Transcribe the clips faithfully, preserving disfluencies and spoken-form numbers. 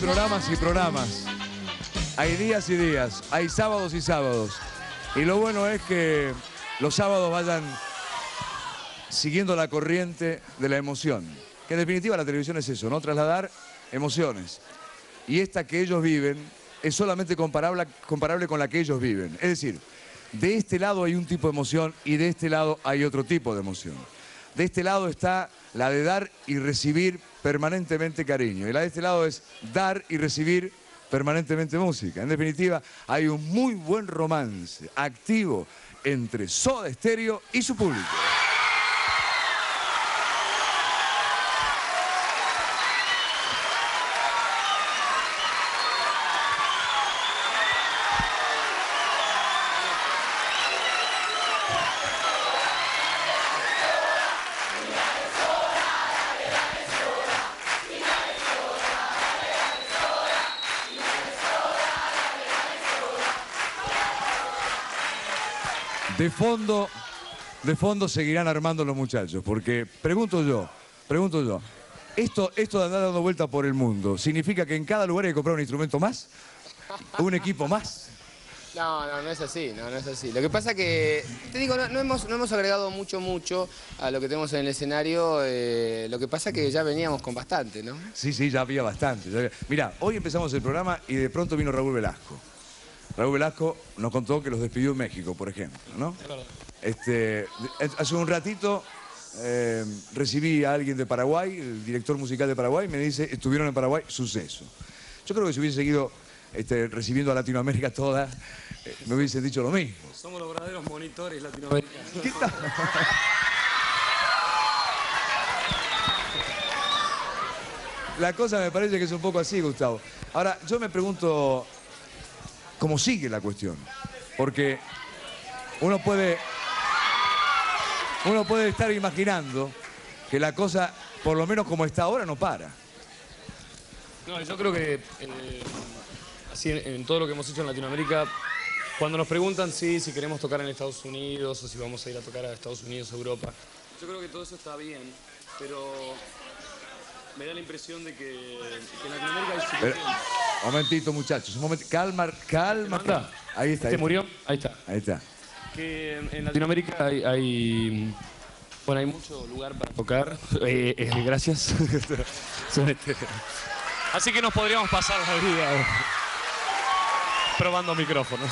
programas y programas. Hay días y días. Hay sábados y sábados. Y lo bueno es que los sábados vayan siguiendo la corriente de la emoción. Que en definitiva la televisión es eso, ¿no? Trasladar emociones. Y esta que ellos viven es solamente comparable, comparable con la que ellos viven. Es decir, de este lado hay un tipo de emoción y de este lado hay otro tipo de emoción. De este lado está la de dar y recibir permanentemente cariño. Y la de este lado es dar y recibir permanentemente música. En definitiva, hay un muy buen romance activo entre Soda Stereo y su público. De fondo, de fondo seguirán armando los muchachos, porque pregunto yo, pregunto yo, esto, esto de andar dando vueltas por el mundo, ¿significa que en cada lugar hay que comprar un instrumento más? ¿Un equipo más? No, no, no es así, no, no es así. Lo que pasa que, te digo, no, no, hemos, no hemos agregado mucho, mucho a lo que tenemos en el escenario. Eh, lo que pasa que ya veníamos con bastante, ¿no? Sí, sí, ya había bastante. Ya había... Mirá, hoy empezamos el programa y de pronto vino Raúl Velasco. Raúl Velasco nos contó que los despidió en México, por ejemplo, ¿no? Este, hace un ratito eh, recibí a alguien de Paraguay, el director musical de Paraguay, me dice, estuvieron en Paraguay, suceso. Yo creo que si hubiese seguido este, recibiendo a Latinoamérica toda, eh, me hubiesen dicho lo mismo. Somos los verdaderos monitores latinoamericanos. ¿Qué tal? La cosa me parece que es un poco así, Gustavo. Ahora, yo me pregunto cómo sigue la cuestión, porque uno puede, uno puede estar imaginando que la cosa, por lo menos como está ahora, no para. No, yo creo que eh, así en, en todo lo que hemos hecho en Latinoamérica, cuando nos preguntan si, si queremos tocar en Estados Unidos o si vamos a ir a tocar a Estados Unidos o Europa, yo creo que todo eso está bien, pero me da la impresión de que, que en Latinoamérica hay suficiente. Un momentito, muchachos, un momento. Calma, calma. ¿Manda? Ahí está. ¿Este ahí murió? Ahí está. Ahí está. Que en, en Latinoamérica hay, hay, bueno, hay mucho lugar para tocar. Eh, eh, gracias. Así que nos podríamos pasar la vida probando micrófonos.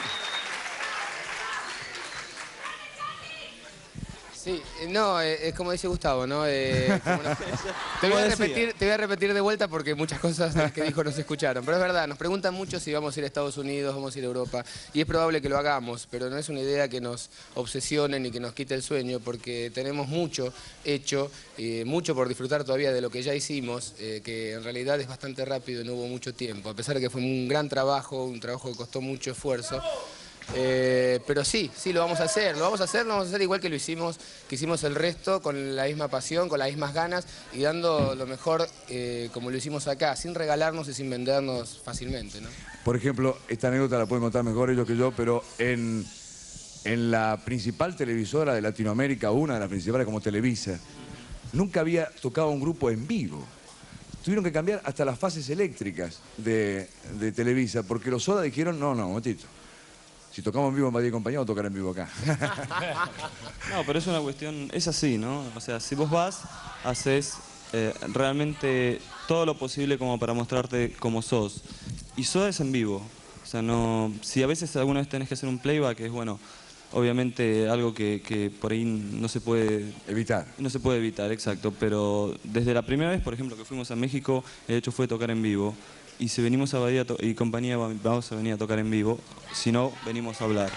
Sí, no, eh, es como dice Gustavo, ¿no? Eh, como no- te, voy a repetir, te voy a repetir de vuelta porque muchas cosas de las que dijo no se escucharon. Pero es verdad, nos preguntan mucho si vamos a ir a Estados Unidos, vamos a ir a Europa. Y es probable que lo hagamos, pero no es una idea que nos obsesione ni que nos quite el sueño, porque tenemos mucho hecho, eh, mucho por disfrutar todavía de lo que ya hicimos, eh, que en realidad es bastante rápido y no hubo mucho tiempo. A pesar de que fue un gran trabajo, un trabajo que costó mucho esfuerzo. Eh, pero sí, sí, lo vamos a hacer, lo vamos a hacer, lo vamos a hacer igual que lo hicimos, que hicimos el resto, con la misma pasión, con las mismas ganas y dando lo mejor eh, como lo hicimos acá, sin regalarnos y sin vendernos fácilmente, ¿no? Por ejemplo, esta anécdota la pueden contar mejor ellos que yo, pero en, en la principal televisora de Latinoamérica, una de las principales como Televisa, nunca había tocado un grupo en vivo. Tuvieron que cambiar hasta las fases eléctricas de, de Televisa, porque los Soda dijeron, no, no, un momentito. Si tocamos en vivo en Madrid y Compañía, vamos a tocar en vivo acá. No, pero es una cuestión, es así, ¿no? O sea, si vos vas, haces eh, realmente todo lo posible como para mostrarte como sos. Y Soda es en vivo. O sea, no, si a veces alguna vez tenés que hacer un playback, es bueno, obviamente algo que, que por ahí no se puede evitar. No se puede evitar, exacto. Pero desde la primera vez, por ejemplo, que fuimos a México, el hecho fue tocar en vivo. Y si venimos a Bahía y Compañía, vamos a venir a tocar en vivo. Si no, venimos a hablar.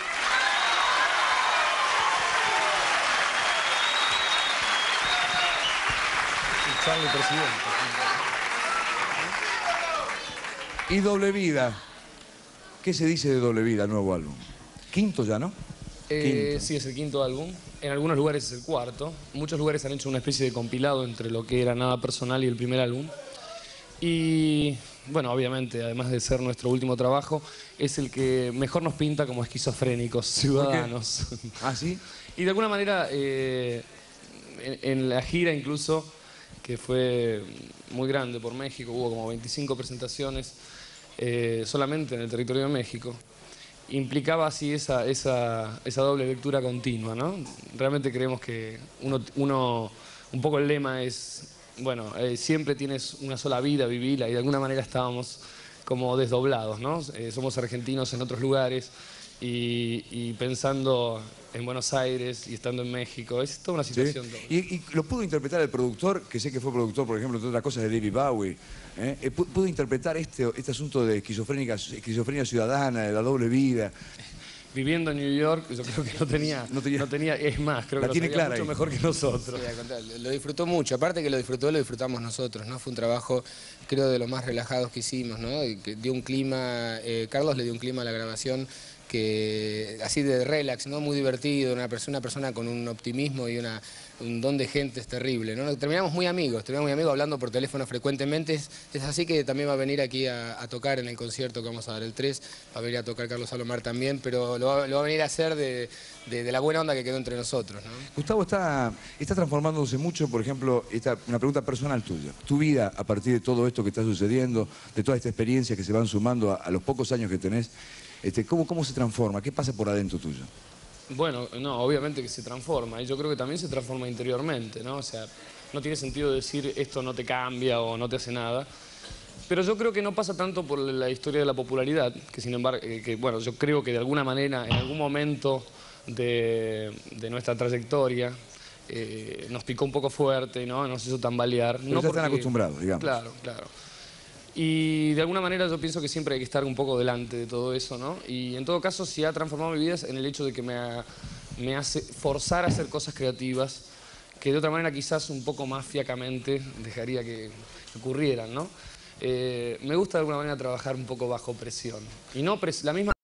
Charlie, presidente. Y Doble Vida. ¿Qué se dice de Doble Vida, el nuevo álbum? Quinto ya, ¿no? Eh, Quinto. sí, es el quinto álbum. En algunos lugares es el cuarto. Muchos lugares han hecho una especie de compilado entre lo que era Nada Personal y el primer álbum. Y bueno, obviamente, además de ser nuestro último trabajo, es el que mejor nos pinta como esquizofrénicos ciudadanos. ¿Ah, sí? Y de alguna manera, eh, en, en la gira incluso, que fue muy grande por México, hubo como veinticinco presentaciones eh, solamente en el territorio de México. Implicaba así esa, esa, esa doble lectura continua, ¿no? Realmente creemos que uno, uno un poco el lema es, bueno, eh, siempre tienes una sola vida, vivila, y de alguna manera estábamos como desdoblados, ¿no? Eh, somos argentinos en otros lugares y, y pensando en Buenos Aires y estando en México, es toda una situación. ¿Sí? Y, y lo pudo interpretar el productor, que sé que fue productor, por ejemplo, de otras cosas de David Bowie. ¿eh? Eh, pudo interpretar este, este asunto de esquizofrénica, esquizofrenia ciudadana, de la doble vida. Viviendo en New York, yo creo que no tenía, no tenía, no tenía es más, creo la que tiene lo sabía clara mucho ahí. mejor que nosotros. Sí, lo disfrutó mucho, aparte que lo disfrutó, lo disfrutamos nosotros, ¿no? Fue un trabajo, creo, de los más relajados que hicimos, ¿no? Y que dio un clima, eh, Carlos le dio un clima a la grabación que así de relax, ¿no? Muy divertido, una persona, una persona con un optimismo y una, un don de gente es terrible, ¿no? Terminamos muy amigos, terminamos muy amigos hablando por teléfono frecuentemente, es, es así que también va a venir aquí a, a tocar en el concierto que vamos a dar el tres, va a venir a tocar Carlos Salomar también, pero lo va, lo va a venir a hacer de, de, de la buena onda que quedó entre nosotros, ¿no? Gustavo está, está transformándose mucho, por ejemplo, esta, una pregunta personal tuya. Tu vida, a partir de todo esto que está sucediendo, de toda esta experiencia que se van sumando a, a los pocos años que tenés, este, ¿cómo, ¿cómo se transforma? ¿Qué pasa por adentro tuyo? Bueno, no, obviamente que se transforma, y yo creo que también se transforma interiormente, ¿no? O sea, no tiene sentido decir esto no te cambia o no te hace nada, pero yo creo que no pasa tanto por la historia de la popularidad, que sin embargo, que, bueno, yo creo que de alguna manera, en algún momento de, de nuestra trayectoria, eh, nos picó un poco fuerte, ¿no? Nos hizo tambalear. Pero no ya porque, están acostumbrados, digamos. Claro, claro. Y de alguna manera yo pienso que siempre hay que estar un poco delante de todo eso, ¿no? Y en todo caso, sí ha transformado mi vida en el hecho de que me, ha, me hace forzar a hacer cosas creativas que de otra manera quizás un poco más fiacamente dejaría que ocurrieran, ¿no? Eh, me gusta de alguna manera trabajar un poco bajo presión. Y no pres la misma